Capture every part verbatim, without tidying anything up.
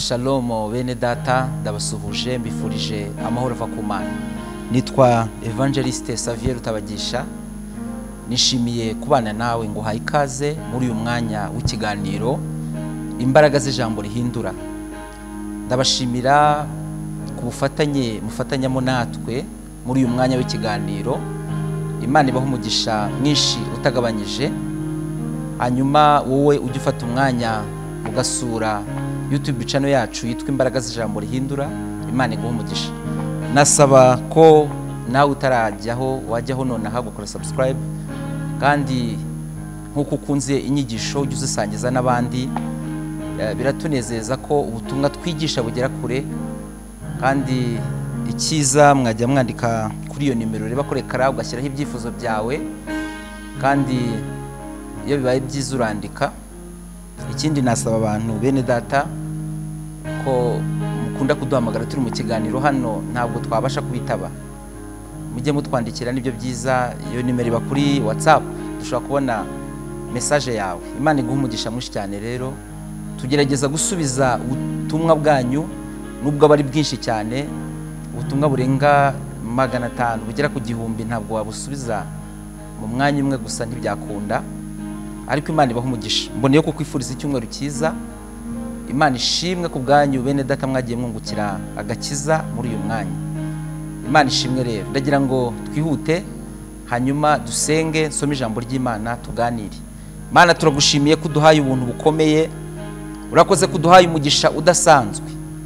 Shalomo bene data, ndabasuhuje mbifurije amahoro ava ku Mana. Nitwa Evangeliste Xavier Rutabagisha. Nishimiye kubana nawe ngo haye ikaze muri uyu mwanya w'ikiganiro imbaraga z'ijambo rihindura. Ndabashimira ku bufatanye mufatanyamo natwe muri uyu mwanya w'ikiganiro. Imana ibaho umugisha mwinshi utagabanyije. Hanyuma wowe ujye ufata umwanya ugasura YouTube channel yacu yitwa imbaraga z'ijambo rihindura. Imana iguhe umugisha. Nasaba ko nawe utarajyaho wajyaho none ahagukora subscribe, kandi nkuko ukunze inyigisho ujye uzisangiza n'abandi. Biratunezeza ko ubutumwa twigisha bugera kure, kandi ikiza mwajya mwandika kuri iyo nimero reba kore kara ugashyiraho ibyifuzo byawe, kandi iyo bibaye byiza urandika. Ikindi nasaba abantu bene data ko mukunda kuduhamagara turi mu kiganiro hano ntabwo twabasha kubitaba, mujye mutwandikira nibyo byiza. Iyo nimero iba kuri WhatsApp, dushobora kubona message yawe. Imana iguhe umugisha mwinshi cyane. Rero tugerageza gusubiza ubutumwa bwanyu nubwo bari bwinshi cyane. Ubutumwa burenga magana atanu bugera ku gihumbi ntabwo wabusubiza mu mwanya umwe gusa, ntibyakunda. Ariko Imana ibaho umugisha. Mboneye ko kwifuriza icyumweru cyiza. Imana ishimwe ku bwanyu bene data mwagiye mwungukira agakiza muri uyu mwanya. Imana ishimwe. Rero ndagira ngo twihute hanyuma dusenge, nsome ijambo ry'Imana tuganire. Mana, turagushimiye ko uduhaye ubuntu bukomeye. Urakoze ko uduhaye umugisha udasanzwe.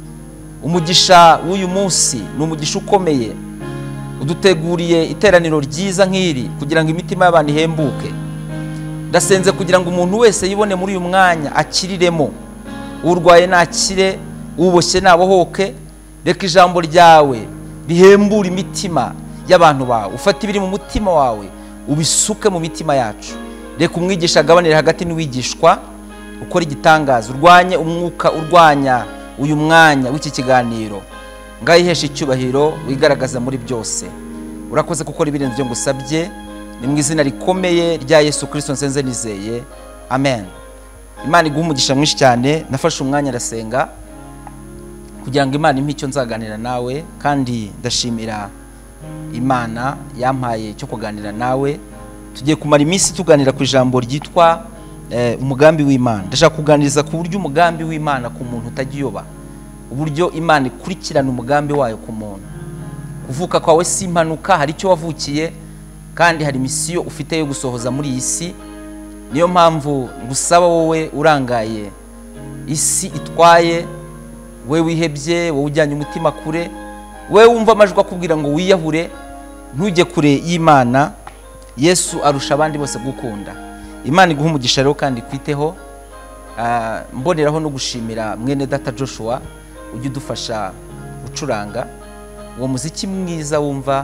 Umugisha w'uyu munsi ni umugisha ukomeye. Uduteguriye iteraniro ryiza nk'iri kugira ngo imitima y'abantu ihembuke. Ndasenze kugira ngo umuntu wese yibone muri uyu mwanya akiriremo. Urwaye nakire, uboshye nabohoke. Reka ijambo ryawe rihembura imitima y'abantu bawe. Ufate ibiri mu mutima wawe ubisuke mu mitima yacu. Reka umwigisha agabanire hagati n'uwigishwa, ukora igitangaza. Urwanye umwuka urwanya uyu mwanya w'iki kiganiro. Ngayihesha icyubahiro, wigaragaza muri byose. Urakoze gukora ibintu byo ngusabye, ni mu izina rikomeye rya Yesu Kristo nsenze nizeye, amen. Imana iguhe umugisha mwinshi cyane. Nafashe umwanya arasenga kugira ngo Imana impe icyo nzaganira nawe, kandi ndashimira Imana yampaye cyo kuganira nawe. Tugiye kumara iminsi tuganira ku ijambo ryitwa eh, umugambi w'Imana. Ndashaka kuganiriza ku buryo umugambi w'Imana ku muntu utagiyoba, uburyo Imana ikurikirana umugambi wayo ku muntu. Kuvuka kwawe si impanuka, hari icyo wavukiye, kandi hari misiyo ufite yo gusohoza muri iyi si. Niyo mpamvu ngusaba wowe urangaye isi itwaye, we wihebye, wowe ujyanye umutima kure, we wumva amajwi akubwira ngo wiyahure, ntujye kure y'Imana. Yesu arusha abandi bose gukunda. Imana iguhe umugisha rero kandi kwiteho. Uh, mboneraho no gushimira mwene data Joshua ujye udufasha gucuranga uwo muziki mwiza wumva.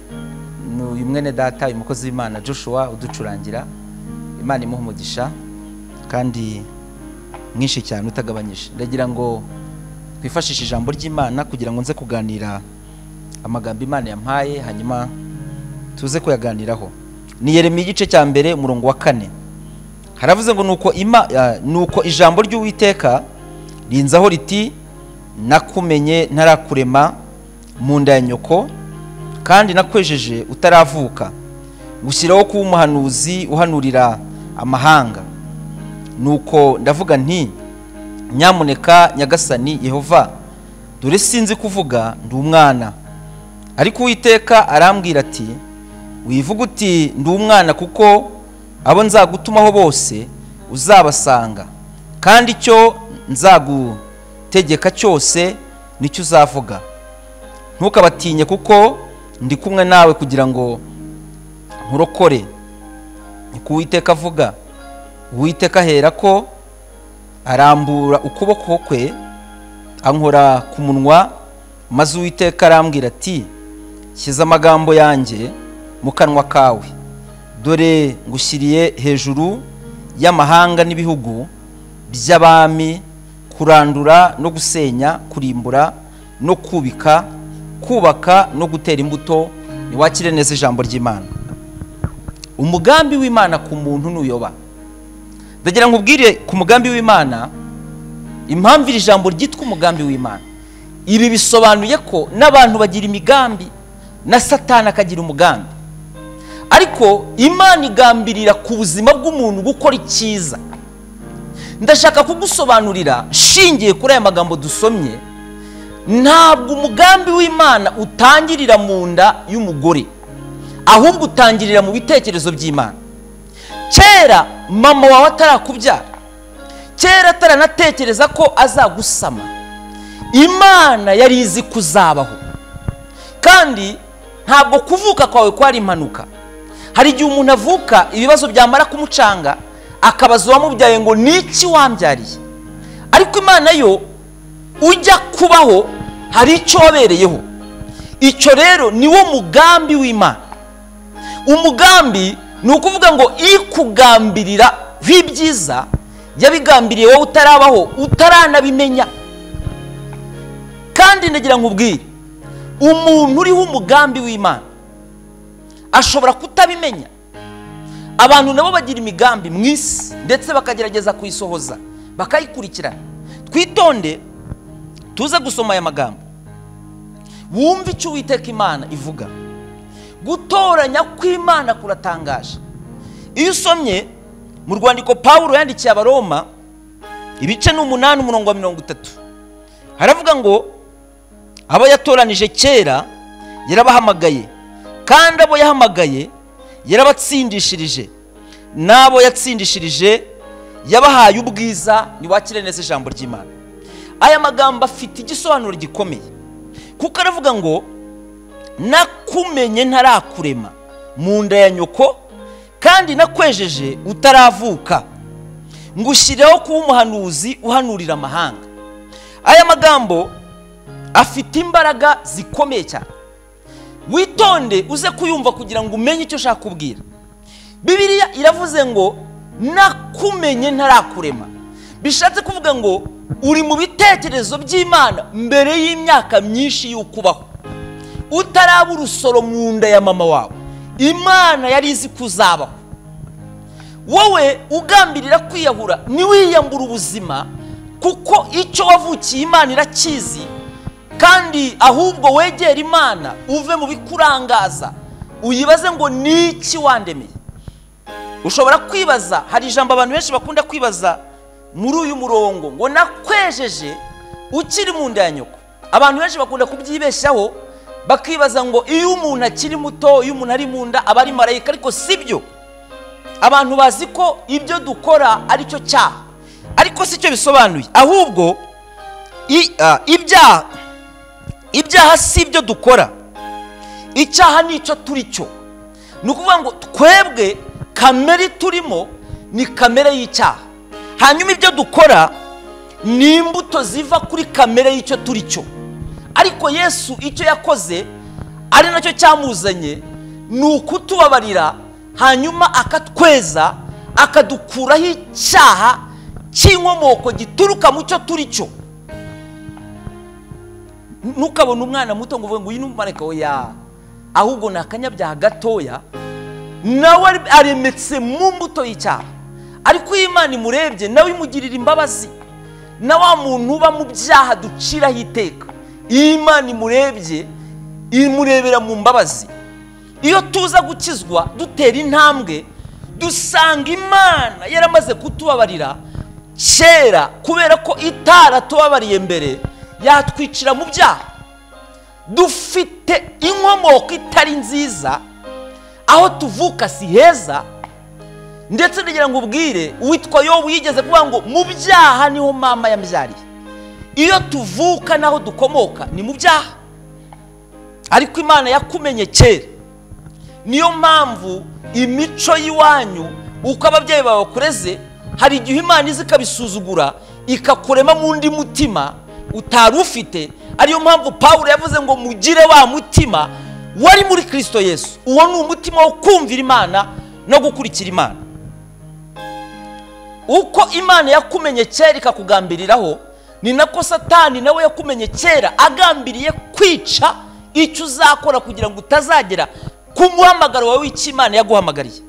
Uyu mwene data, uyu mukozi w'Imana Joshua uducurangira. Imana imuhe umugisha kandi mwinshi cyane utagabanyije. Ndagira ngo twifashishe ijambo ry'Imana kugira ngo nze kuganira amagambo Imana yampaye, hanyuma tuze kuyaganiraho. Ni Yeremiya igice cya mbere umurongo wa kane. Haravuze ngo nuko ima uh, nuko ijambo ry'Uwiteka rinzaho riti, nakumenye ntarakurema mu nda ya nyoko, kandi nakwejeje utaravuka, gushyiraho kuba umuhanuzi uhanurira amahanga. Nuko ndavuga nti, nyamuneka Nyagasani Yehova, dore sinzi kuvuga, ndi umwana. Ariko Uwiteka arambwira ati, wivuga uti ndi umwana, kuko abo nzagutumaho bose uzabasanga, kandi icyo nzagutegeka cyose nicyo uzavuga. Ntukabatinye, kuko ndi kumwe nawe kugira ngo nkurokore. Niko Uwiteka avuga. Uwiteka ahera ko arambura ukuboko kwe ankora ku munwa, maze Uwiteka arambwira ati, shyize amagambo yanjye mu kanwa kawe. Dore ngushyiriye hejuru y'amahanga n'ibihugu by'abami, kurandura no gusenya, kurimbura no kubika, kubaka no gutera imbuto. Niwakire neza ijambo ry'Imana. Umugambi w'Imana ku muntu nuyoba. Ndagira ngo ubwire ku mugambi w'Imana impamvu iri jambo ryitwa umugambi w'Imana, ibi bisobanuye ko n'abantu bagira imigambi na Satani akagira umugambi, ariko Imana igambirira ku buzima bw'umuntu gukora icyiza. Ndashaka kugusobanurira shingiye kuri aya magambo dusomye, ntabwo umugambi w'Imana utangirira mu nda y'umugore, ahubwo utangirira mu bitekerezo by'Imana. Kera mama wawe atarakubyara, kera ataranatekereza ko azagusama, Imana yari izi kuzabaho. Kandi ntabwo kuvuka kwawe kwari impanuka. Hari igihe umuntu avuka ibibazo byamara kumucanga akabaza uwamubyaye ngo niki wambyariye, ariko Imana yo ujya kubaho hari icyo wabereyeho. Icyo rero ni wo mugambi w'Imana. Umugambi ni ukuvuga ngo ikugambirira w'ibyiza yabigambiriye wowe utarabaho, utaranabimenya. Kandi ndagira nkubwire, umuntu uriho umugambi w'Imana ashobora kutabimenya. Abantu nabo bagira imigambi mu isi ndetse bakagerageza kuyisohoza, bakayikurikirana. Twitonde tuze gusoma aya magambo, wumve icyo Uwiteka Imana ivuga. Gutoranya kw'Imana kuratangaje. Iyo usomye mu rwandiko Pawulo yandikiye Abaroma ibice n'umunani umurongo wa mirongo itatu, haravuga ngo abo yatoranije kera yarabahamagaye, kandi abo yahamagaye yarabatsindishirije, n'abo yatsindishirije yabahaye ubwiza niwakire neza ijambo ry'Imana. Aya magambo afite igisobanuro gikomeye, kuko aravuga ngo nakumenye ntarakurema mu nda ya nyoko, kandi nakwejeje utaravuka, ngushyirireho kuba umuhanuzi uhanurira amahanga. Aya magambo afite imbaraga zikomeye cyane. Witonde uze kuyumva kugira ngo umenye icyo ushaka kubwira. Bibiliya iravuze ngo nakumenye ntarakurema, bishatse kuvuga ngo uri mu bitekerezo by'Imana mbere y'imyaka myinshi y'ukubaho, utaraba urusoro mu nda ya mama wawe. Imana yari izi kuzabaho. Wowe ugambirira kwiyahura niwiyambura ubuzima, kuko icyo wavukiye Imana irakizi, kandi ahubwo wegera Imana uve mu bikurangaza, uyibaze ngo niki wandemeye. Ushobora kwibaza, hari ijambo abantu benshi bakunda kwibaza muri uyu murongo ngo nakwejeje ukiri mu nda ya nyoko. Abantu benshi bakunda kubyibeshaho bakibaza ngo iyo umuntu akiri muto, iyo umuntu ari mu nda aba ari marayika, ariko sibyo. Abantu bazi ko ibyo dukora ari cyo cyaha, ariko si cyo bisobanuye. Ahubwo ibyaha ibyaha si ibyo dukora, icyaha ni icyo turi cyo. Ni ukuvuga ngo twebwe kamere turimo ni kamere y'icyaha, hanyuma ibyo dukora ni imbuto ziva kuri kamere y'icyo turi cyo. Ariko Yesu icyo yakoze ari nacyo cyamuzanye, ni ukutubabarira, hanyuma akatweza, akadukuraho icyaha cy'inkomoko gituruka mu cyo turi cyo. Nukabona umwana muto ngo uvuge ngo uyu ni umumarayika, oya, ahubwo ni akanyabyaha gatoya, nawe aremetse mu mbuto y'icyaha. Ariko iyo Imana imurebye nawe imugirira imbabazi. Na wa muntu uba mu byaha duciraho iteka, iyo Imana imurebye imurebera mu mbabazi. Iyo tuza gukizwa dutera intambwe, dusanga Imana yaramaze kutubabarira kera, kubera ko itaratubabariye mbere yatwicira mu byaha. Dufite inkomoko itari nziza, aho tuvuka si heza. Ndetse ndagira ngo ubwire, uwitwa Yobu yigeze kuvuga ngo mu byaha niho mama yambyariye. Iyo tuvuka naho dukomoka ni mu byaha, ariko Imana yakumenye kera. Niyo mpamvu imico y'iwanyu uko ababyeyi bawe bakureze, hari igihe Imana izi ikabisuzugura, ikakurema mu ndi mutima utari ufite. Ariyo mpamvu Pawulo yavuze ngo mugire wa mutima wari muri Kristo Yesu. Uwo ni umutima wo kumvira Imana no gukurikira Imana. Uko Imana yakumenye kera ikakugambiriraho, ni nako Satani nawe yakumenye kera agambiriye kwica icyo uzakora kugira ngo utazagera ku muhamagaro wawe w'icyo Imana yaguhamagariye.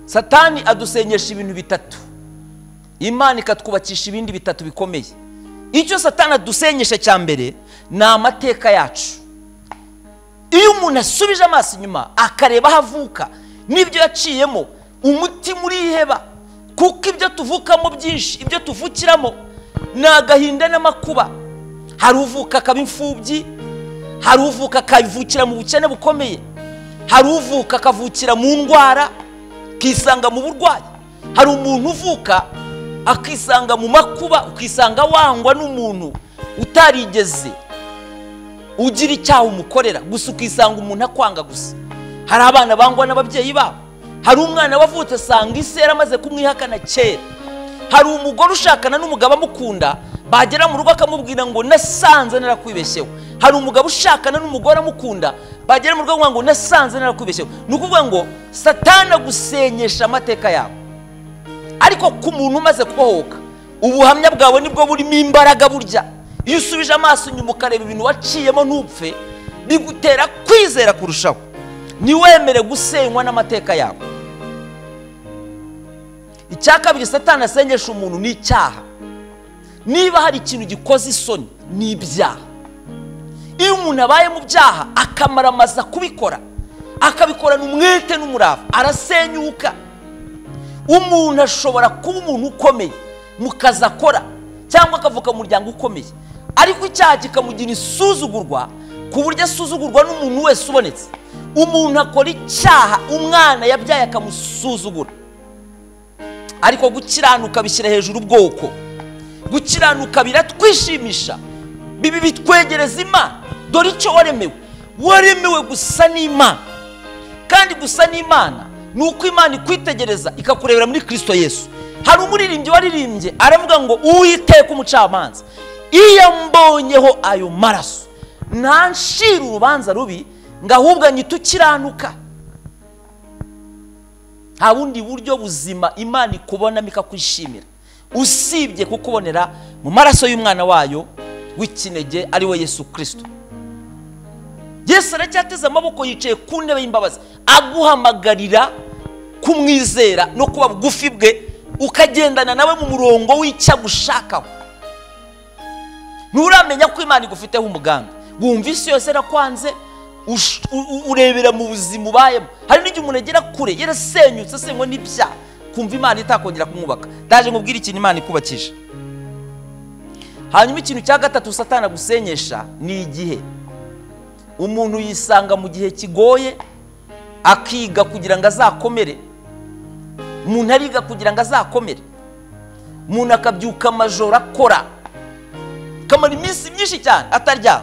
Satani adusenyesha ibintu bitatu, Imana ikatwubakisha ibindi bitatu bikomeye. Icyo Satani adusenyesha cya mbere ni amateka yacu. Iyo umuntu asubije amaso inyuma akareba havuka n'ibyo yaciyemo, umutima uriheba, kuko ibyo tuvukamo byinshi, ibyo tuvukiramo ni agahinda n'amakuba. Hari uvuka akaba imfubyi, hari uvuka akavukira mu bukene bukomeye, hari uvuka akavukira mu ndwara kisanga mu burwayi, hari umuntu uvuka akisanga mu makuba, ukisanga wangwa n'umuntu utarigeze ugira icyaha umukorera, gusa ukisanga umuntu akwanga gusa. Hari abana bangwa n'ababyeyi babo, hari umwana wavutse asanga ise yaramaze kumwihakana kera, hari umugore ushakana n'umugabo amukunda, bagera mu rugo akamubwira ngo nasanze narakwibeshyeho, hari umugabo ushakana n'umugore amukunda, bagera mu rugo ngo nasanze narakwibeshyeho. Ni ukuvuga ngo Satani agusenyesha amateka yawe, ariko ku muntu umaze kubohoka ubuhamya bwawe nibwo burimo imbaraga. Burya iyo usubije amaso inyuma ukareba ibintu waciyemo ntupfe, bigutera kwizera kurushaho. Niwemere gusenywa n'amateka yawe. Icya kabiri Satani asenyesha umuntu ni icyaha. Niba hari ikintu gikoze isoni ni ibyaha. Iyo umuntu abaye mu byaha akamaramaza kubikora, akabikorana umwete n'umurava, arasenyuka. Umuntu ashobora kuba umuntu ukomeye mu kazi akora cyangwa akavuka mu muryango ukomeye, ariko icyaha kikamugira isuzugurwa ku buryo asuzugurwa n'umuntu wese ubonetse. Umuntu akora icyaha umwana yabyaye akamusuzugura, ariko gukiranuka bishyira hejuru ubwoko. Gukiranuka biratwishimisha, bibi bitwegereza Imana. Dore icyo waremewe, waremewe gusa n'Imana, kandi gusa n'Imana ni uko Imana ikwitegereza ikakurebera muri Kristo Yesu. Hari umuririmbyi waririmbye aravuga ngo Uwiteka umucamanza, iyo mbonyeho ayo maraso ntanshira urubanza rubi, ngo ahubwo nyita ukiranuka. Nta bundi buryo buzima Imana ikubonamo ikakwishimira usibye kukubonera mu maraso y'umwana wayo w'ikinege ari we Yesu Kristo. Yesu aracyateze amaboko yicaye ku ntebe y'imbabazi, aguhamagarira kumwizera no kuba bugufi bwe, ukagendana nawe mu murongo w'icyo agushakaho. Nturamenya ko Imana igufiteho umugambi. Wumva isi yose yakwanze, urebera mu buzima ubayemo. Hari n'igihe umuntu agera kure yarasenyutse asenywe n'ibyaha, kumva Imana itakongera kumwubaka. Ndaje nkubwira ikintu Imana ikubakije. Hanyuma ikintu cya gatatu Satani agusenyesha ni igihe. Umuntu yisanga mu gihe kigoye, akiga kugira ngo azakomere. Umuntu ariga kugira ngo azakomere. Umuntu akabyuka amajoro akora, kamara iminsi myinshi cyane ataryama,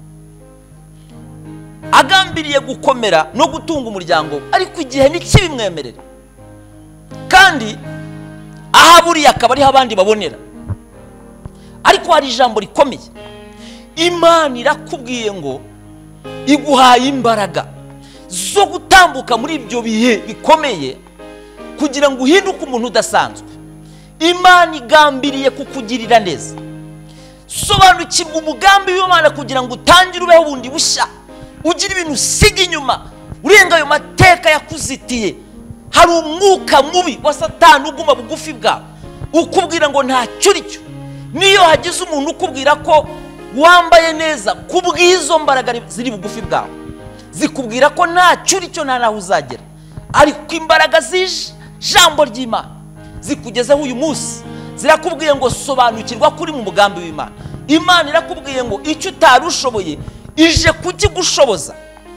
agambiriye gukomera no gutunga umuryango, ariko igihe ntikibimwemerere. Kandi aha buriya akaba ariho abandi babonera. Ariko hari ijambo rikomeye, Imana irakubwiye ngo iguhaye imbaraga zo gutambuka muri ibyo bihe bikomeye kugira ngo uhinduke umuntu udasanzwe. Imana igambiriye kukugirira neza. Sobanukirwa umugambi w'Imana kugira ngo utangire ubeho bundi bushya, ugira ibintu usiga inyuma, urenga ayo mateka yakuzitiye. Hari umwuka mubi wa Satani uguma bugufi bwawe ukubwira ngo ntacyo uricyo. Niyo hagize umuntu ukubwira ko wambaye neza, kubwizo mbaraga ziri bugufi bwawe zikubwira ko ntacyo uricyo nta naho uzagera. Ariko imbaraga zije jambo ry'Imana zikugezeho uyu munsi zirakubwiye ngo sobanukirwa kuri mu mugambi w'Imana. Imana irakubwiye ngo icyo utarushoboye ije kukigushoboza.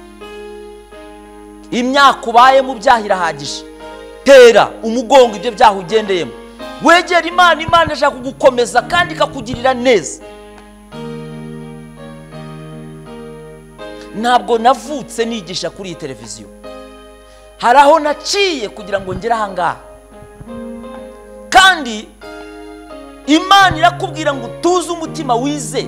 Imyaka ubaye mu byaha irahagije. Tera umugongo ibyo byaha ugendeyemo, wegera Imana. Imana ishaka kugukomeza kandi ikakugirira neza. Ntabwo navutse nigisha kuri iyi televiziyo, hari aho naciye kugira ngo ngere aha ngaha. Kandi Imana irakubwira ngo tuze umutima wizere,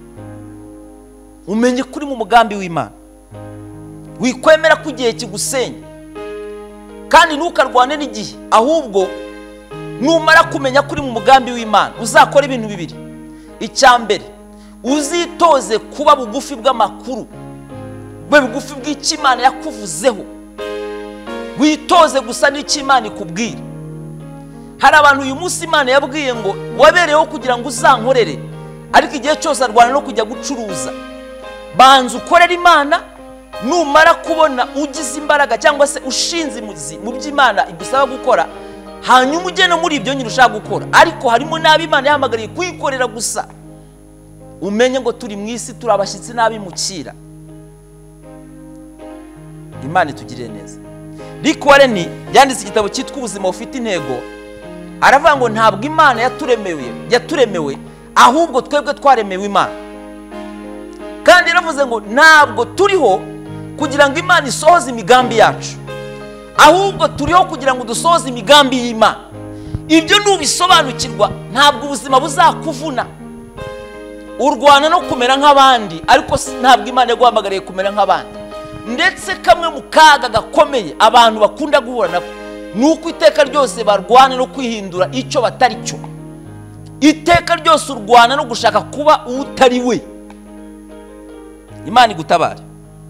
umenye kuri mu mugambi w'Imana, wikwemera ko igihe kigusenya. Kandi ntukarwane n'igihe, ahubwo numara kumenya kuri mu mugambi w'Imana uzakora ibintu bibiri. Icya mbere, uzitoze kuba bugufi bw'amakuru, bwe bugufi bw'icyo Imana yakuvuzeho. witoze gusa n'icyo Imana ikubwira. Hari abantu uyu munsi Imana yabwiye ngo wabereyeho kugira ngo uzankorere, ariko igihe cyose arwana no kujya gucuruza. Banza ukorera Imana, numara kubona ugize imbaraga cyangwa se ushinze imuzi mu by'Imana igusaba gukora, hanyuma ujye no muri ibyo nyine ushaka gukora. Ariko harimo n'abo Imana yahamagariye kwikorera gusa. Umenye ngo turi mu isi, turi abashyitsi n'abimukira. Imana itugirire neza. Rick Warren yanditse igitabo cyitwa Ubuzima bufite intego. Aravuga ngo ntabwo Imana yaturemewe yaturemewe ahubwo twebwe twaremewe Imana. Kandi yaravuze ngo ntabwo turiho kugira ngo Imana isohoze imigambi yacu, ahubwo turiho kugira ngo dusohoze imigambi y'Imana. Ibyo nubisobanukirwa ntabwo ubuzima buzakuvuna. Urwana no kumera nk'abandi, ariko ntabwo Imana yaguhamagariye kumera nk'abandi. Ndetse kamwe mu kaga gakomeye abantu bakunda guhura nako nuko iteka ryose barwana no kwihindura icyo batari cyo. Iteka ryose urwana no gushaka kuba utari we. Imana igutabare.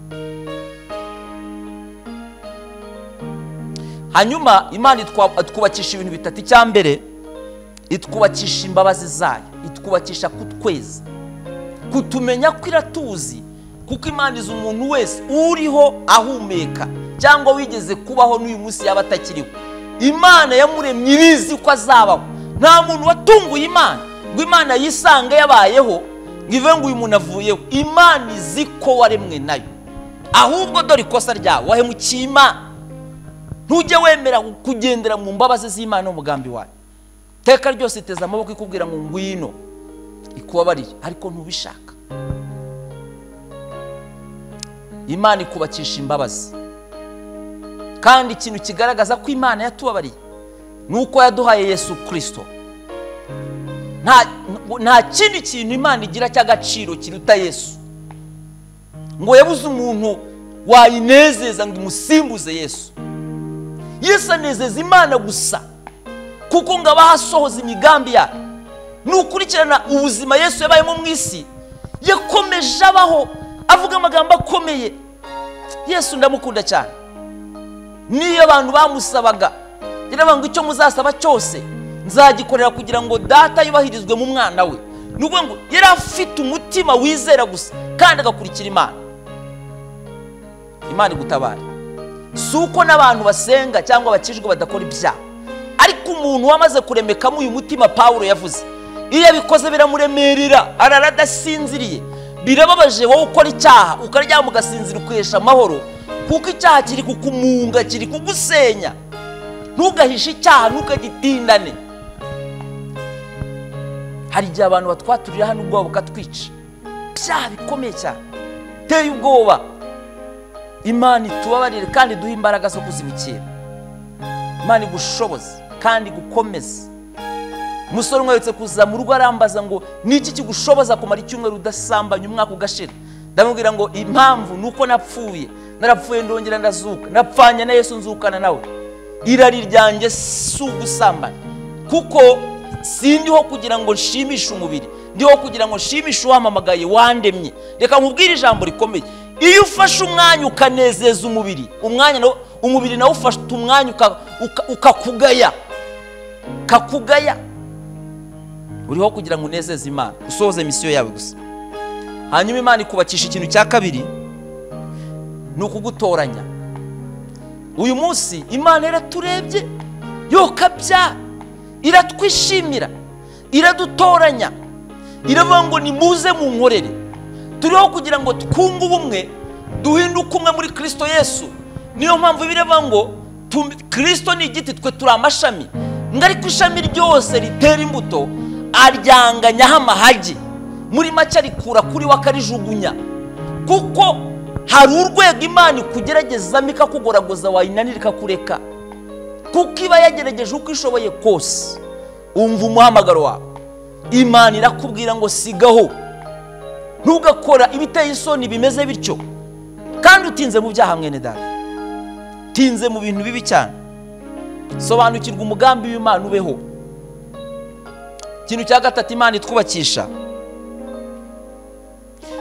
Hanyuma Imana itwubakisha ibintu bitatu. Icya mbere, itwubakisha imbabazi zayo, itwubakisha kutweza, kutumenya ko iratuzi, kuko Imana izi umuntu wese uriho ahumeka cyangwa wigeze kubaho n'uyu munsi yaba atakiriho. Imana yamuremye ibizi ko azabaho. Nta muntu watunguye Imana ngo Imana yisange yabayeho ngive ngo uyu muntu avuyeho. Imana izi ko waremwe nayo, ahubwo dore ikosa ryawe wahemukiye Imana. Ntujye wemera kugendera mu mbabazi z'Imana n'umugambi wayo. Teka ryose iteza amaboko ikubwira ngo ngwino ikubabarire, ariko ntubishaka. Imana ikubakisha imbabazi. Kandi ikintu kigaragaza ko Imana yatubabariye nuko yaduhaye Yesu Kristo. Nta nta kindi kintu Imana igira cy'agaciro kiruta Yesu. Ngo yabuze umuntu wayinezeza ngo imusimbuze Yesu. Yesu anezeza Imana gusa, kuko ngo abahasohoza imigambi yayo. Nukurikirana ubuzima Yesu yabayemo mu isi, yakomeje abaho avuga amagambo akomeye. Yesu ndamukunda cyane. Niyo abantu bamusabaga yaravuga ngo icyo muzasaba cyose nzagikorera kugira ngo data yubahirizwe mu mwana we. Nubwo ngo yari afite umutima wizera gusa kandi agakurikira Imana. Imana igutabare. Suko n'abantu basenga cyangwa bakijwe badakora ibyaha, ariko umuntu wamaze kuremekamo uyu mutima Paulo yavuze, iyo abikoze biramuremerera, araradasinziriye. Birababaje wowe ukora icyaha ukaryama ugasinzira ukesha amahoro, kuko icyaha kiri kukumunga, kiri kugusenya. Ntugahishe icyaha, ntugagitindane. Hari igihe abantu batwaturira hano ubwoba bukatwica, byaha bikomeye cyane, teye ubwoba. Imana itubabarire kandi duhe imbaraga zo kuzibukira. Imana igushoboze kandi gukomeza. Umusore umweretse kuza mu rugo arambaza ngo niki kigushoboza kumara icyumweru udasambanya umwaka ugashira. Ndamubwira ngo impamvu nuko napfuye, narapfuye ndongera ndazuka, napfanye na Yesu nzukana nawe. Irari ryanjye si ugusambanya, kuko sindiho kugira ngo nshimishe umubiri, ndiho kugira ngo nshimishe uwamamagaye wandemye. Reka nkubwire ijambo rikomeye, iyo ufashe umwanya ukanezeza umubiri, umwanya no umubiri nawe ufashe umwanya ukakugaya kakugaya, uriho kugira ngo unezeze Imana, usohoze misiyo yawe gusa. Hanyuma Imana ikubakisha ikintu cya kabiri, ni ukugutoranya. Uyu munsi Imana iraturebye yokabya, iratwishimira, iradutoranya, iravuga ngo nimuze mu nkorere. Turiho kugira ngo twunge ubumwe, duhinduke umwe muri Kristo Yesu. Niyo mpamvu biravuga ngo Kristo ni igiti, twe turi amashami. Ngariko ishami ryose ritera imbuto aryanganyaho amahagi, muri make arikura kuri we akarijugunya. Kuko hari urwego Imana ikugeragezamo ikakugoragoza wayinanira ikakureka, kuko iba yagerageje uko ishoboye kose. Umva umuhamagaro wawe, Imana irakubwira ngo sigaho, ntugakora ibiteye isoni bimeze bityo. Kandi utinze mu byaha mwene data, tinze mu bintu bibi cyane. Sobanukirwa umugambi w'Imana ubeho. Ikintu cya gatatu Imana itwubakisha,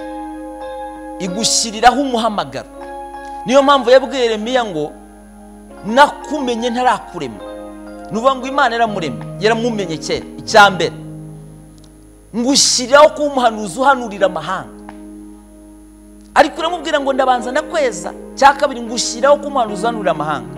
igushyiriraho umuhamagaro. Niyo mpamvu yabwiye Yeremiya ngo nakumenye ntarakurema. Nuvuga ngo Imana yaramuremye, yaramumenye kera. Icyambere ngushyiraho kuba umuhanuzi uhanurira amahanga, ariko uramubwira ngo ndabanza ndakweza. Cya kabiri ngushyiraho kuba umuhanuzi uhanurira amahanga.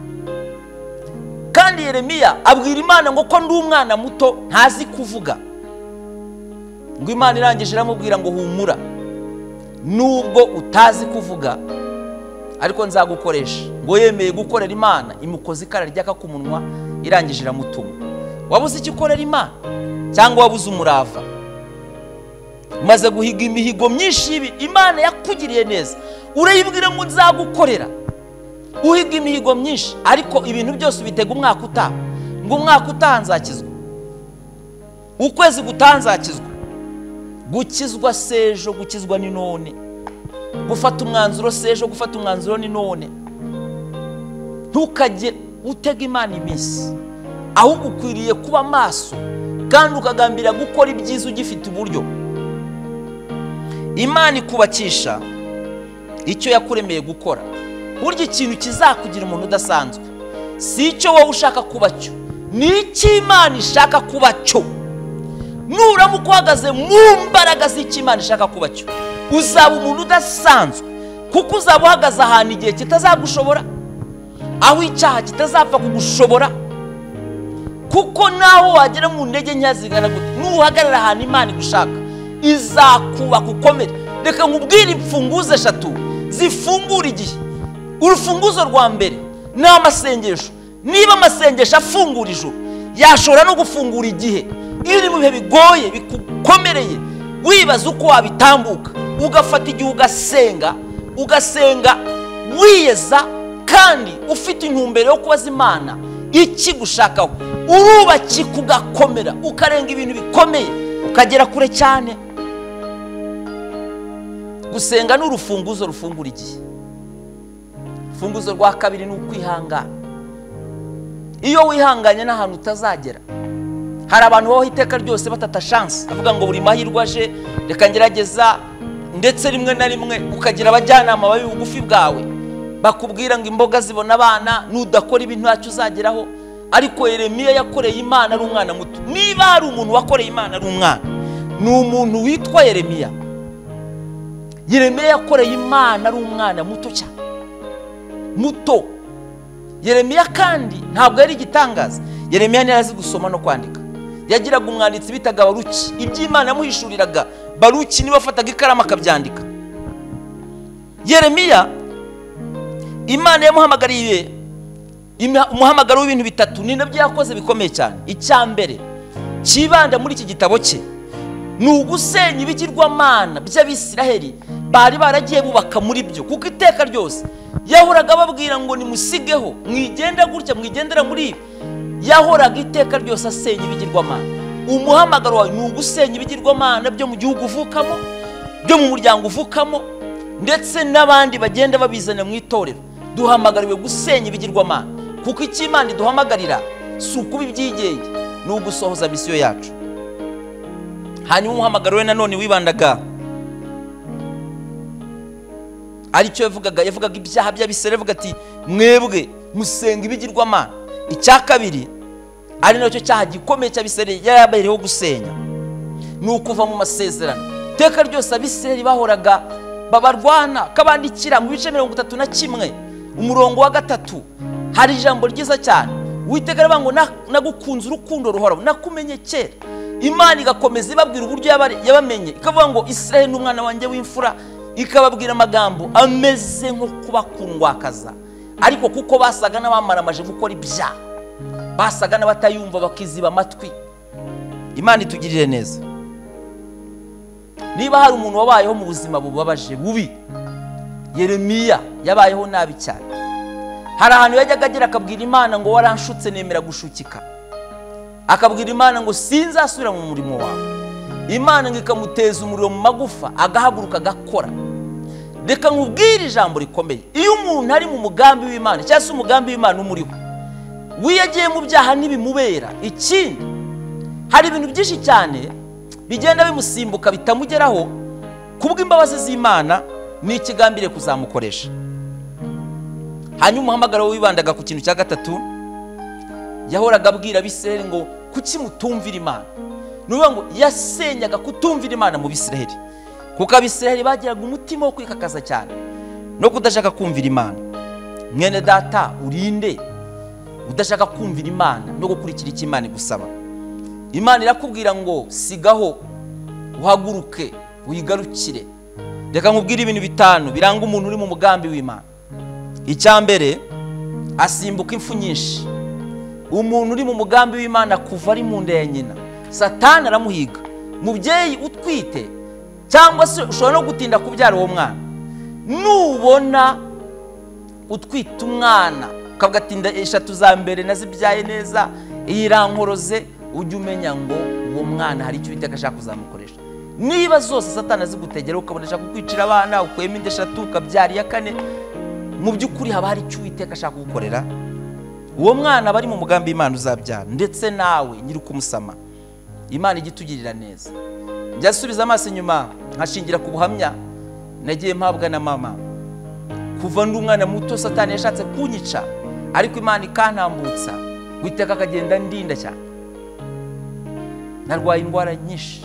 Kandi Yeremiya abwira Imana ngo ko ndi umwana muto ntazi kuvuga, ngo Imana irangije iramubwira ngo humura, nubwo utazi kuvuga ariko nzagukoresha. Ngo yemeye gukorera Imana, imukoze ikara ryaka ku munwa, irangije iramutuma. Wabuze icyo ukorera Imana cyangwa wabuze umurava? Maze guhiga imihigo myinshi ibi Imana yakugiriye neza, urayibwira ngo nzagukorera. Uhiga imihigo myinshi, ariko ibintu byose ubitega umwaka utaha. Ngo umwaka utaha nzakizwa, ukwezi gutaha nzakizwa. Gukizwa sejo, gukizwa ni none. Gufata umwanzuro sejo, gufata umwanzuro ni none. Ntukajye utega Imana iminsi, ahubwo ukwiriye kuba maso kandi ukagambira gukora ibyiza ugifite uburyo. Imana ikubakisha icyo yakuremeye gukora. Burya ikintu kizakugira umuntu udasanzwe si icyo wowe ushaka kuba cyo, ni icyo Imana ishaka kuba cyo. Nuramuka uhagaze mu mbaraga z'icyo Imana ishaka kuba cyo, uzaba umuntu udasanzwe, kuko uzaba uhagaze ahantu igihe kitazagushobora, aho icyaha kitazapfa kugushobora. Kuko naho wagera mu ndege nyazigana gute, nuhagarara ahantu Imana igushaka, izakuba gukomera. Reka nkubwire imfunguzo eshatu zifungura igihe. Urufunguzo rwa mbere ni amasengesho. Niba amasengesho afungura ijuru, yashobora no gufungura igihe. Iyo uri mu bihe bigoye bikukomereye, wibaza uko wabitambuka, ugafata igihe ugasenga, ugasenga wiyeza kandi ufite intumbero yo kubaza Imana ikigushakaho, urubakika ugakomera, ukarenga ibintu bikomeye, ukagera kure cyane. Gusenga ni urufunguzo rufungura igihe. Urufunguzo rwa kabiri ni ukwihangana. Iyo wihanganye n'ahantu utazagera. Hari abantu baho iteka ryose batata chance, avuga ngo buri mahirwe aje reka ngerageza, ndetse rimwe na rimwe ukagira abajyanama babi bugufi bwawe bakubwira ngo imboga zibona abana, nudakora ibintu ntacyo uzageraho. Ariko Yeremiya yakoreye Imana ari umwana muto. Niba hari umuntu wakoreye Imana ari umwana, ni umuntu witwa Yeremiya. Yeremiya yakoreye Imana ari umwana muto cyane, muto. Yeremiya kandi ntabwo yari igitangaza. Yeremiya ntiyari gusoma no kwandika. Yagiraga umwanditsi bitaga Baruki, iby'Imana yamuhishuriraga Baruki niba afataga ikaramu akabyandika. Yeremiya Imana yamuhamagariye umuhamagaro w'ibintu bitatu, ni nabyo yakoze bikomeye cyane. Icyambere kibanda muri iki gitabo cye ni ugusenya ibigirwamana by'Abisiraheli bari baragiye bubaka muri byo, kuko iteka ryose yahoraga babwira ngo nimusigeho, mwigenda gutya, mwigendera muri ibi. Yahoraga iteka ryose asenya ibigirwamana. Umuhamagaro wawe ni ugusenya ibigirwamana byo mu gihugu uvukamo, byo mu muryango uvukamo, ndetse n'abandi bagenda babizana mu itorero. Duhamagariwe gusenya ibigirwamana, kuko icyo Imana iduhamagarira si ukuba ibyigenge, ni ugusohoza misiyo yacu. Hanyuma umuhamagaro we nanone wibandaga, aricyo yavugaga, yavugaga ibyaha by'Abisirayeli, avuga ati mwebwe musenga ibigirwamana. Icya kabiri ari nacyo cyaha gikomeye cy'Abisirayeli yabayeho gusenya, ni ukuva mu masezerano. Iteka ryose Abisirayeli bahoraga babarwana, kabandikira mu bice mirongo itatu na kimwe umurongo wa gatatu hari ijambo ryiza cyane. Uwiteka aravuga ngo nagukunze urukundo ruhoraho, nakumenye kera. Imana igakomeza ibabwira uburyo yabamenye, ikavuga ngo Israeli ni umwana wanjye w'imfura, ikababwira amagambo ameze nko kubakundwakaza. Ariko kuko basaga n'abamaramaje gukora ibyaha, basaga n'abatayumva bakiziba amatwi. Imana itugirire neza. Niba hari umuntu wabayeho mu buzima bubabaje bubi, Yeremiya yabayeho nabi cyane. Hari ahantu yajyaga agera akabwira Imana ngo waranshutse nemera gushukika, akabwira Imana ngo sinzasubira mu murimo wawe. Imana ngo ikamuteza umuriro mu magufa, agahaguruka agakora. Reka nkubwire ijambo rikomeye. Iyo umuntu ari mu mugambi w'Imana cyangwa se umugambi w'Imana umuriho, wiyagiye mu byaha ntibimubera. Ikindi, hari ibintu byinshi cyane bigenda bimusimbuka bitamugeraho, kubw'imbabazi z'Imana ni ikigambire kuzamukoresha. hanyuma umuhamagaro wibandaga ku kintu cya gatatu, yahoraga abwira Abisiraheli ngo kuki mutumvira Imana. Nuvuga ngo yasenyaga kutumvira Imana mu Bisiraheli, kuko Abisiraheli bagiraga umutima wo kwikakaza cyane no kudashaka kumvira Imana. Mwene data, urinde udashaka kumvira Imana no gukurikira icyo Imana igusaba. Imana irakubwira ngo sigaho, uhaguruke, wigarukire. Reka nkubwire ibintu bitanu biranga umuntu uri mu mugambi w'Imana. Icya mbere, asimbuka impfu nyinshi. Umuntu uri mu mugambi w'Imana kuva ari mu nda ya nyina, Satani aramuhiga. Mubyeyi utwite cyangwa se ushobora no gutinda kubyara uwo mwana, nubona utwite umwana ukavuga ati nda eshatu za mbere nazibyaye neza, irankoroze, ujye umenya ngo uwo mwana hari icyo Uwiteka ashaka kuzamukoresha. Niba zose Satani azigutegera ukabona ashaka kukwicira abana, ukwema inda eshatu ukabyara iya kane, mu by'ukuri haba hari icyo Uwiteka ashaka gukorera uwo mwana bari mu mugambi w'Imana uzabyara. Ndetse nawe nyiri kumusama, Imana igitugirira neza. Njyasubiza amaso inyuma nkashingira ku buhamya nagiye mpabwa na mama. Kuva ndi umwana muto Satani yashatse kunyica, ariko Imana ikantambutsa, Uwiteka akagenda ndinda cyane. Narwaye indwara nyinshi,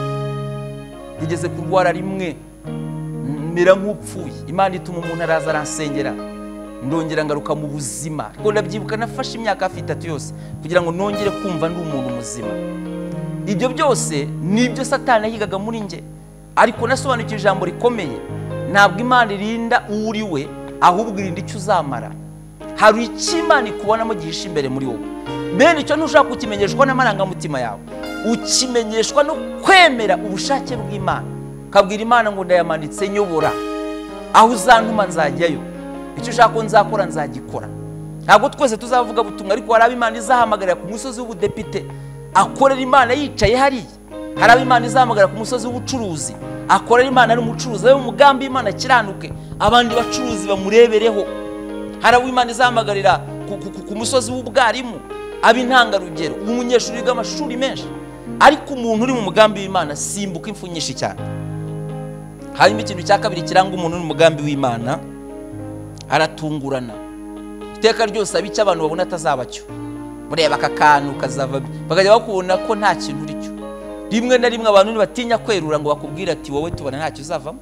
nigeze kurwara rimwe mera nk'upfuye. Imana ituma umuntu araza aransengera, ndongera ngaruka mu buzima. Ko ndabyibuka nafashe imyaka hafi itatu yose kugira ngo nongere kumva ndi umuntu muzima. Ibyo byose nibyo Satani yahigaga muri nge, ariko nasobanukiwe ijambo rikomeye. Ntabwo Imana irinda uri we, ahubwo irinda icyo uzamara. Hari icyo Imana ikubonamo gihishe imbere muri wowe. Bene icyo ntushaka kukimenyeshwa n'amarangamutima yawe, ukimenyeshwa no kwemera ubushake bw'Imana. Kabwira Imana ngo ndayamanitse, nyobora, aho uzantuma nzajyayo, icyo ushaka ko nzakora nzagikora. Ntabwo twese tuzavuga butumwa, ariko hari Imana izahamagarira ku musozi w'ubudepite akorera Imana yicaye hariya. Hari Imana izahamagarira ku musozi w'ubucuruzi akorera Imana ari umucuruzi, abe umugambi Imana kiranuke, abandi bacuruzi bamurebereho. Hari Imana izahamagarira ku musozi w'ubwarimu abe intangarugero, umunyeshuri wiga amashuri menshi. Ariko umuntu uri mu mugambi w'Imana simbuka impfu nyinshi cyane. Hanyuma ikintu cya kabiri kiranga umuntu uri mu mugambi w'Imana, aratungurana. Iteka ryose abica abantu babona atazabacyo, mureba aka kantu kazava bakajya bakubona ko nta kintu uri cyo. Rimwe na rimwe abantu batinya kwerura ngo bakubwira ati wowe tubona ntacyo uzavamo,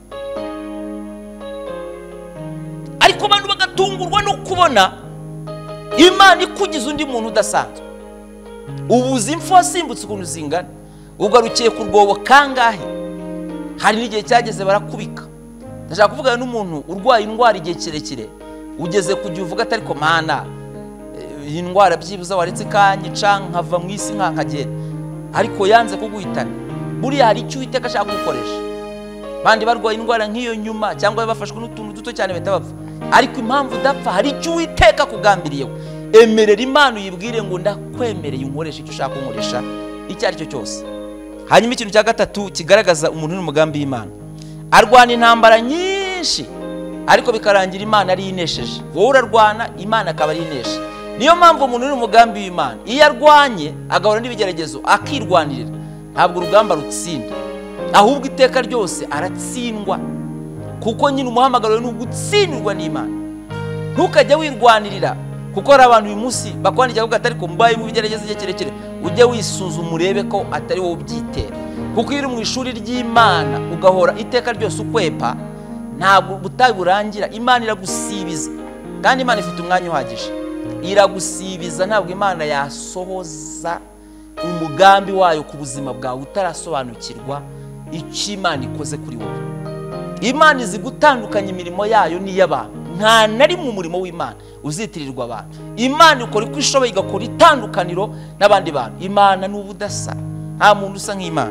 ariko abantu bagatungurwa no kubona Imana ikugize undi muntu udasanzwe. Ubuzi impfu wasimbutse ukuntu zingana, ugarukiye ku rwobo kangahe. Hari n'igihe cyageze barakubika. Ndashaka kuvugana n'umuntu urwaye indwara igihe kirekire, ugeze kujya uvuga atari ko Mana iyi ndwara byibuza waretse kanyica nkava mu isi nkakagenda, ariko yanze kuguhitana. Buriya hari icyo Uwiteka ashaka gukoresha. Bandi barwaye indwara nk'iyo nyuma cyangwa bafashwe n'utuntu duto cyane bahita bapfa, ariko impamvu udapfa hari icyo Uwiteka kugambiriyeho. Emerera Imana uyibwire ngo ndakwemereye unkoresha icyo ushaka kunkoresha icyo ari cyo cyose. Hanyuma ikintu cya gatatu kigaragaza umuntu uri mu mugambi w'Imana, arwana intambara nyinshi ariko bikarangira Imana ari inesheje. Wowe urarwana, Imana akaba ari ineshe. Niyo mpamvu umuntu uri mu mugambi w'Imana iyo arwanye agahura n'ibigeragezo akirwanirira, ntabwo urugamba rutsinda, ahubwo iteka ryose aratsindwa, kuko nyine umuhamagaro ni ugutsindirwa n'Imana. Ntukajya wirwanirira, kuko hari abantu uyu munsi bakwandikira kuko atari ko mbaye mu bigeragezo igihe kirekire. Ujye wisuzuma urebe ko atari wowe ubyitera, kuko iyo uri mu ishuri ry'Imana ugahora iteka ryose ukwepa, ntabwo butabi burangira. Imana iragusibiza, kandi Imana ifite umwanya uhagije, iragusibiza. Ntabwo Imana yasohoza umugambi wayo ku buzima bwawe utarasobanukirwa icyo Imana ikoze kuri wowe. Imana izi gutandukanya imirimo yayo n'iy'abantu. Nta nari mu murimo w'Imana uzitirirwa abantu. Imana ikora uko ishoboye igakora itandukaniro n'abandi bantu. Imana ni ubudasa, nta muntu usa nk'Imana.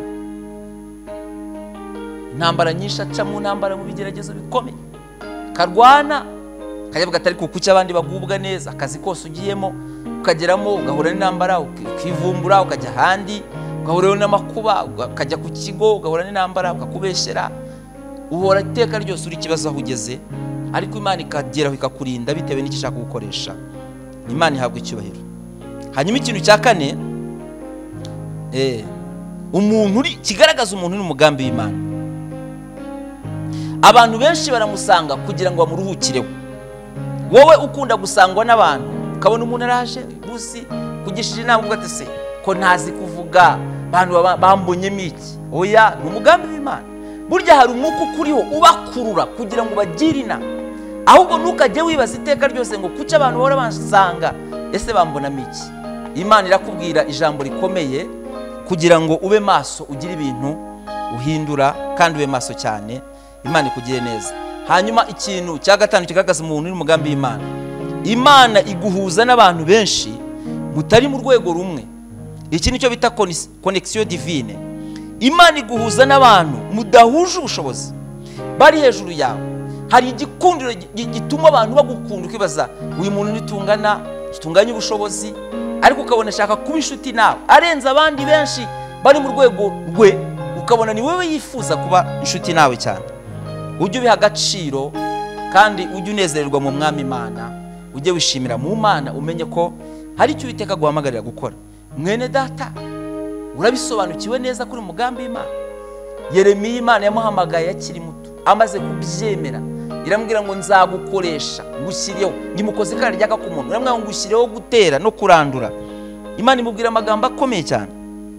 Intambara nyinshi aca mu ntambara mu bigeragezo bikomeye, karwana kayavuga atari kuko cy'abandi bagubwa neza. Akazi kose ugiyemo ukageramo ugahura n'intambara, ukivumbura ukajya handi, ugahura n'amakuba, ukajya ku kigo ugahura n'intambara ukakubeshyera. Uhora iteka ryose uri kibazo aho ugeze, ariko Imana ikageraho ikakurinda bitewe n'icyo ishaka gukoresha. Imana ihabwa icyubahiro. Hanyuma ikintu cya kane, eh umuntu uri kigaragaza umuntu n'umugambi w'Imana, abantu benshi baramusanga kugira ngo bamuruhukireho. wowe ukunda gusangwa n'abantu ukabona umuntu araje busi kugishije inama ugate se ko ntazi kuvuga abantu bambonyemo iki. Oya, ni umugambi w'Imana. Burya hari umwuka ukuriho ubakurura kugira ngo bagire inama, ahubwo ntukajye wibaza iteka ryose ngo kuki abantu bahora bansanga ese bambonamo iki. Imana irakubwira ijambo rikomeye kugira ngo ube maso, ugire ibintu uhindura kandi ube maso cyane, Imana ikugire neza. Hanyuma ikintu cya gatanu kigaragaza umuntu n'umugambi w'Imana, Imana iguhuza n'abantu benshi mutari mu rwego rumwe. Iki nicyo bita connection divine. Imana iguhuza n'abantu mudahuje ubushobozi, bari hejuru yawe. Hari igikundiro gituma abantu bagukunda ukibaza uyu muntu nitungana kitunganye ubushobozi, ariko ukabona ashaka kuba inshuti nawe arenza abandi benshi bari mu rwego rwe, ukabona ni wewe yifuza kuba inshuti nawe cyane. Ujye ubiha agaciro kandi ujye unezererwa mu mwami Imana, ujye wishimira mu Mana, umenye ko hari icyo Uwiteka guhamagarira gukora. Mwene data, urabisobanukiwe neza kuri umugambi w'Imana. Yeremiya Imana yamuhamagaye akiri muto, amaze kubyemera iramubwira ngo nzagukoresha ngushyiriyeho, ngimukoze ikara ryaka ku muntu, iramubwira ngo ngushyiriyeho gutera no kurandura. Imana imubwira amagambo akomeye cyane.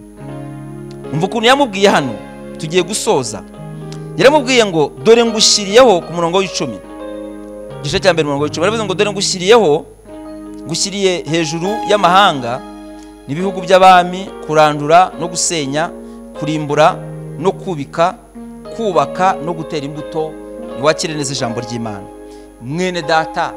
Umva ukuntu yamubwiye hano, tugiye gusoza. Yaramubwiye ngo dore ngushyiriyeho ku murongo w'icumi, igice cya mbere umurongo w'icumi, aravuze ngo dore ngushyiriyeho, ngushyiriye hejuru y'amahanga n'ibihugu by'abami, kurandura no gusenya, kurimbura no kubika, kubaka no gutera imbuto. Niwakire neza ijambo ry'Imana. Mwene data,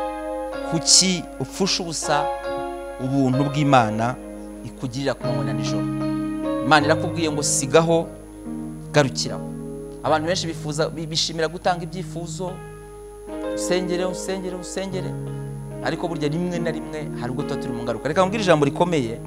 kuki upfusha ubusa ubuntu bw'Imana ikugirira ku manywa na nijoro? Imana irakubwiye ngo sigaho, garukiraho. Abantu benshi bifuza bishimira gutanga ibyifuzo, usengere usengere usengere, ariko burya rimwe na rimwe hari ubwo tuba turi mu ngaruka. Reka mbwira ijambo rikomeye,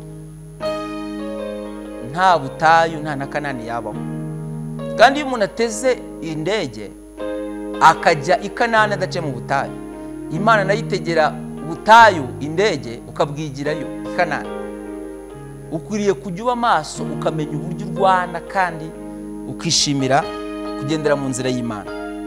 nta butayu nta na Kanani yabaho. Kandi iyo umuntu ateze indege akajya i Kanani adace mu butayu, Imana nayo itegera ubutayu indege ukabwigirayo i Kanani. Ukwiriye kujya uba maso, ukamenya uburyo urwana kandi ukishimira kugendera mu nzira y'Imana.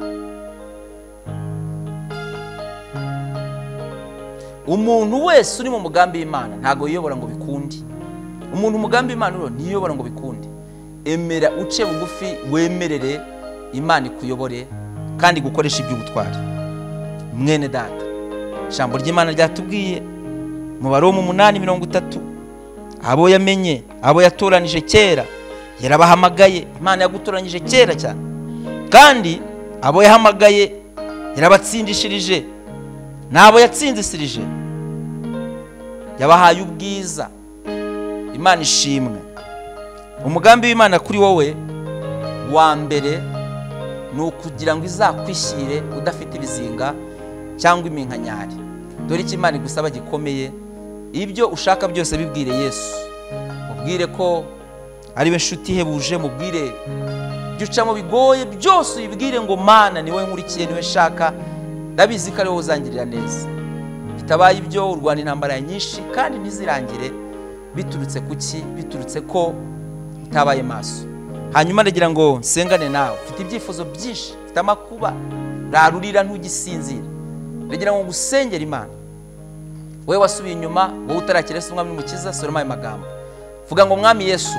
Umuntu wese uri mu mugambi w'Imana ntago yiyobora ngo bikundi. Umuntu umugambi w'Imana uro ntiyobora ngo bikundi. Emera uce bugufi, wemerere Imana ikuyobore kandi gukoresha iby'ubutwari. Mwene data, ijambo ry'Imana ryatubwiye mu Baroma umunani mirongo itatu, abo yamenye, abo yatoranije kera yarabahamagaye. Imana yagutoranyije kera cyane, kandi abo yahamagaye yarabatsindishirije, nabo yatsinzisirije, yabahaye ubwiza. Imana ishimwe. Umugambi w'Imana kuri wowe wa mbere ni ukugira ngo izakwishyire udafite ibizinga cyangwa iminkanyari. Dore icyo Imana igusaba gikomeye, ibyo ushaka byose bibwire Yesu. Mubwire ko ari we nshuti ihebuje, mubwire ibyo ucamo bigoye byose ubibwire ngo Mana niwe nkurikiye, niwe shaka, ndabizi ko ari wowe uzangirira neza. Bitabaye ibyo urwana intambara nyinshi kandi ntizirangire biturutse kuki? Biturutse ko utabaye maso. Hanyuma ndagira ngo nsengane nawe, ufite ibyifuzo byinshi, ufite amakuba, rarurira ntugisinzira. Ndagira ngo ngusengere Imana. Wewe wasubiye inyuma, wowe utarakira Yesu Umwami n'Umukiza, soroma aya magambo. Vuga ngo Mwami Yesu,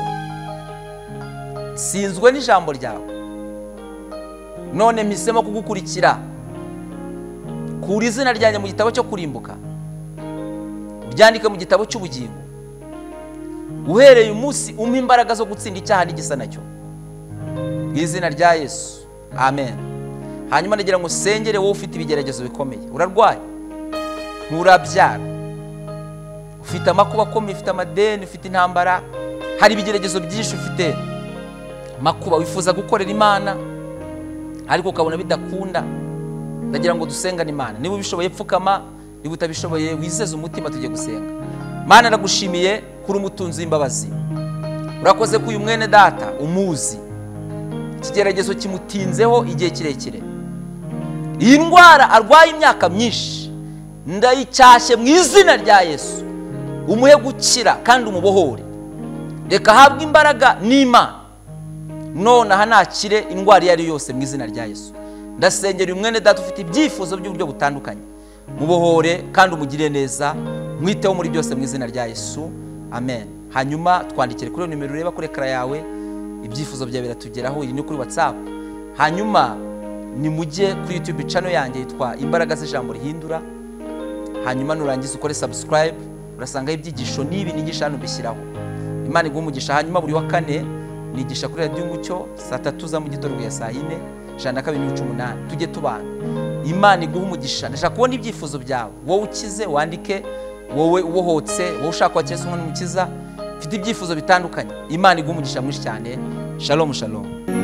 sinzwe n'ijambo ryawe, none mpisemo kugukurikira. Kura izina ryanjye mu gitabo cyo kurimbuka, uryandike mu gitabo cy'ubugingo. Uhereye umunsi umpa imbaraga zo gutsinda icyaha n'igisa nacyo, mu izina rya Yesu, amen. Hanyuma ndagira ngo sengere wowe ufite ibigeragezo bikomeye. Urarwaye, nturabyara, ufite amakuba akomeye, ufite amadeni, ufite intambara, hari ibigeragezo byinshi, ufite makuba, wifuza gukorera Imana ariko ukabona bidakunda. Ndagira ngo dusengane Imana. Niba ubishoboye pfukama, niba utabishoboye wizeze umutima, tujye gusenga. Mana, ndagushimiye kuri umutunzi w'imbabazi. Urakoze ku uyu mwene data umuzi, ikigeragezo kimutinzeho igihe kirekire, iyi ndwara arwaye imyaka myinshi, ndayicyashye mu izina rya Yesu. Umuhe gukira kandi umubohore, reka habwe imbaraga n'Imana none aha nakire indwara iyo ari yose mu izina rya Yesu. Ndasengera uyu mwene data ufite ibyifuzo by'uburyo butandukanye, mubohore kandi umugire neza, mwiteho muri byose mu izina rya Yesu, amen. Hanyuma twandikire kuri nimero ureba kuri ekara yawe, ibyifuzo byawe biratugeraho, iri ni kuri WhatsApp. Hanyuma ni mujye kuri YouTube channel yanjye yitwa Imbaraga z'Ijambo Rihindura. Hanyuma nurangiza ukore subscribe, urasanga ibyigisho nibi nigisha hano bishyiraho. Imana iguhe umugisha. Hanyuma buri wa kane nigisha kuri Radio Umucyo saa tatu za mu gitondo ya saa yine ijana na kabiri n'ibice umunani. Tujye tubana. Imana iguhe umugisha. Ndashaka kubona ibyifuzo byawe. Wowe ukize wandike, wowe ubohotse, wowe ushaka kwakira Yesu nk'umukiza, mfite ibyifuzo bitandukanye. Imana iguhe umugisha mwinshi cyane. Shalom shalom.